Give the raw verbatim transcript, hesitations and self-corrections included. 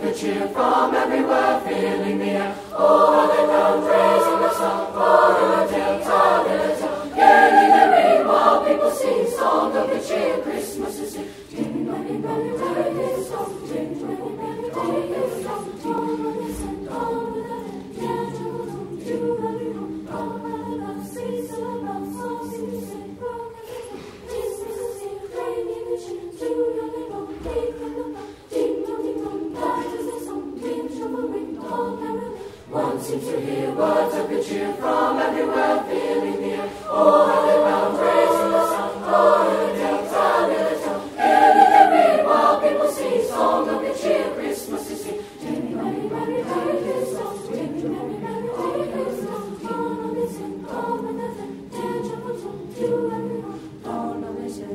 good cheer from everywhere, filling the air. Oh, how they come praising the song, oh, diddle-tell, ta-diddle-tell. Gaily they ring while people sing song of good cheer. Christmas is here. Ding, dong, ding, dong, ding, dong, ding, dong, ding, dong, ding, dong, ding, dong, ding, dong, ding, dong, ding, one seems to hear words of good cheer from everywhere, filling the air. Oh, how they bound, praising the sun, oh, diddle-tell, ta-diddle-tell. Gaily they ring while people sing song of good cheer. Christmas is here.